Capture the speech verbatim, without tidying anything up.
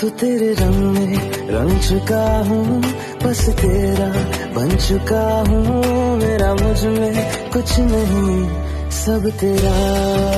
तो तेरे रंग में रंग चुका हूँ, बस तेरा बन चुका हूँ। मेरा मुझ में कुछ नहीं, सब तेरा।